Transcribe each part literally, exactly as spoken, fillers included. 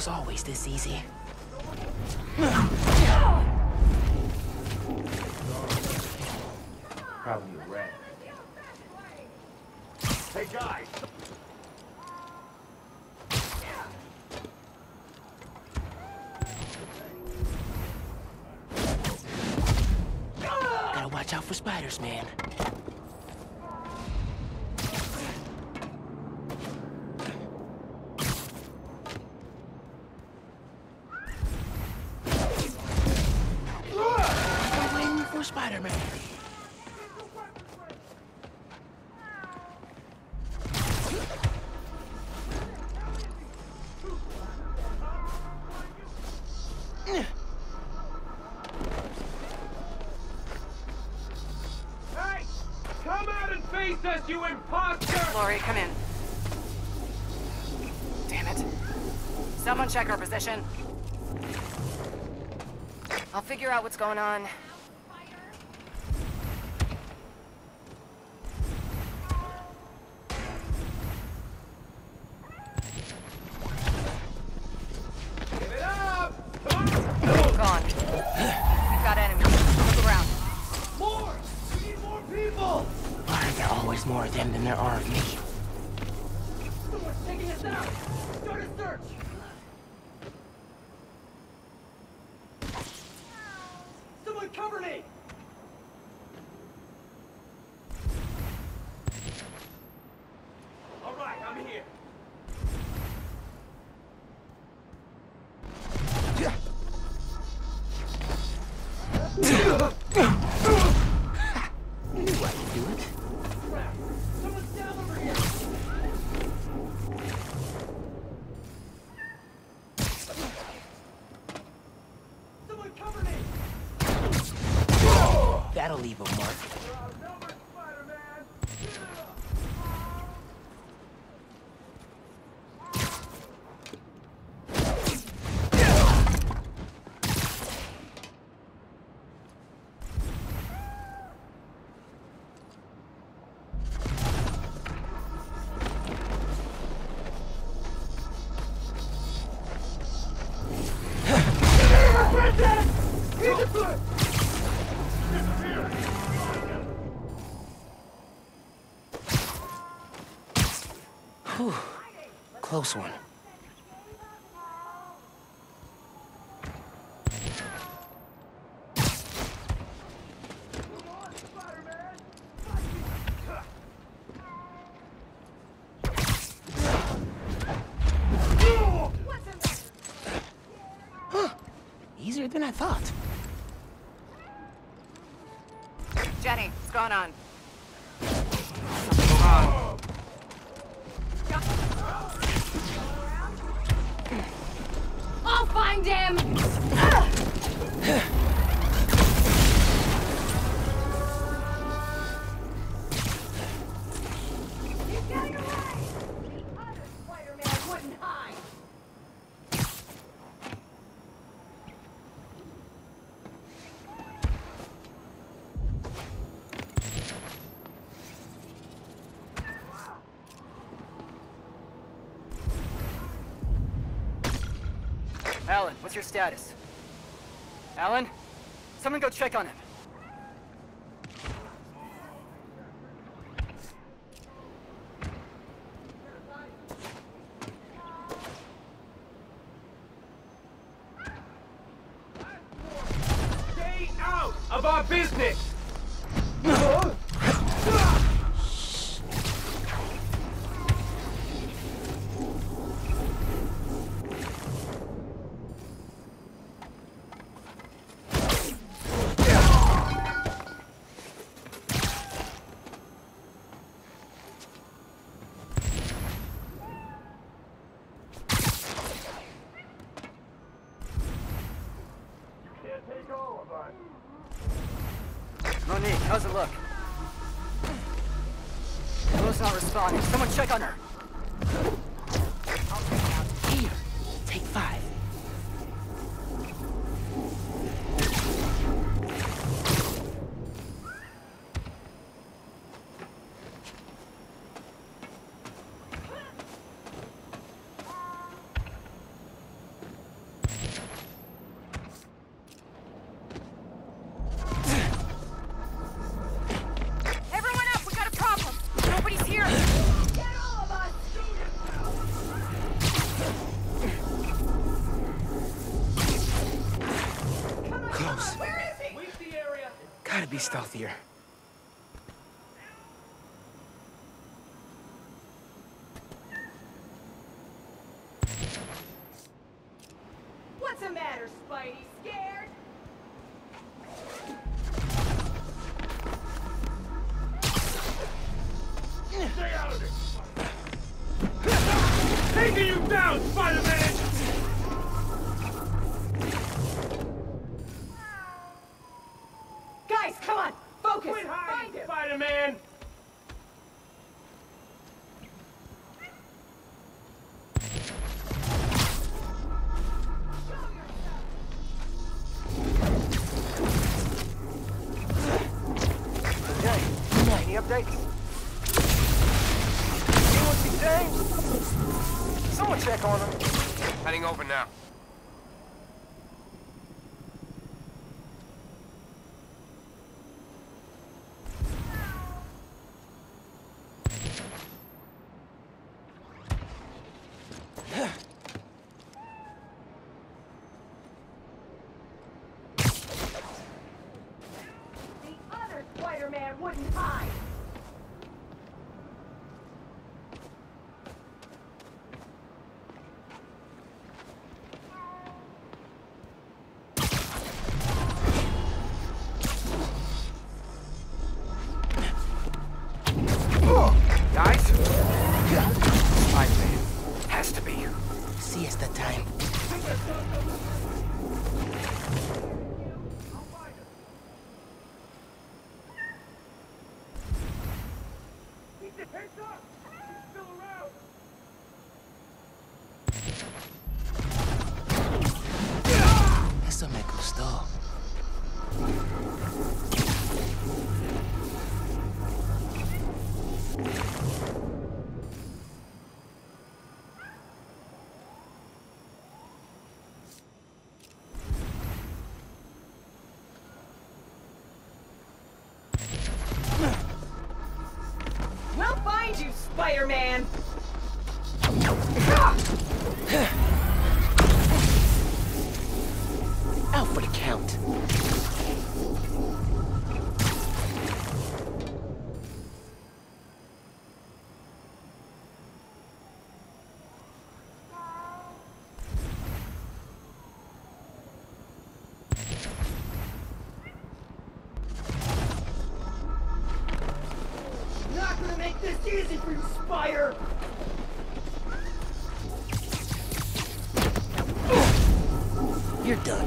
was always this easy. Probably a rat. Hey, guys! Gotta watch out for spiders, man. I'm waiting for Spider-Man. Hey! Come out and face us, you imposter! Lori, come in. Damn it. Someone check her position. I'll figure out what's going on. Give it up! Come Gone. We've got enemies. Look around. on! More! We need more people! Why are there always more of them than there are of me? Someone's taking us out! Start a search! Someone cover me! All right, I'm here. You knew I could do it. Crap! Someone's down over here! Someone cover me! That'll leave a mark. Outnumbered, Spider-Man! Give it up! Whew. Close one. Huh. Easier than I thought. Jenny, what's going on? I'll find him! He's getting away! The other Spider-Man wouldn't hide! Alan, what's your status? Alan? Someone go check on him. Stay out of our business! Can't take all of us. Monique, how's it look? Willow's not responding. Someone check on her. Here, take five. Gotta be stealthier. What's the matter, Spidey? Scared? Stay out of it! Taking you down, Spider-Man! Guys, come on! Focus! Quit Find hiding, him! Spider-Man! Jay, any updates? Anyone see James? Someone check on him. Heading over now. The other Spider-Man wouldn't hide! Guys? Spider-Man. Has to be. Siesta time. Keep your heads up! He's still around! Eso me gustó. We'll find you, Spider-Man! Out for the count. Not gonna make this easy for you, Spider! You're done.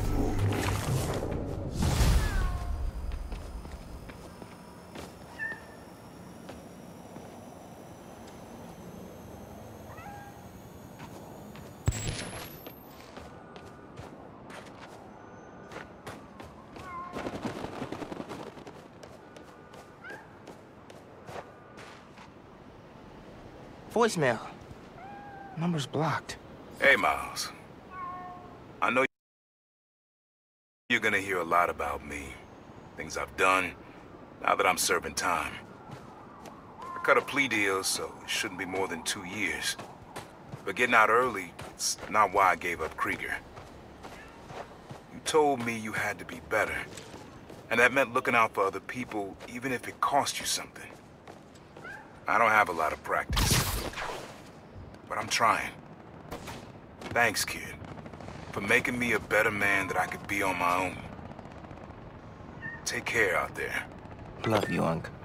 Voicemail. Number's blocked. Hey, Miles. I know you're gonna hear a lot about me. Things I've done, now that I'm serving time. I cut a plea deal, so it shouldn't be more than two years. But getting out early, it's not why I gave up Krieger. You told me you had to be better. And that meant looking out for other people, even if it cost you something. I don't have a lot of practice. But I'm trying. Thanks, kid, for making me a better man that I could be on my own. Take care out there. Love you, Unc.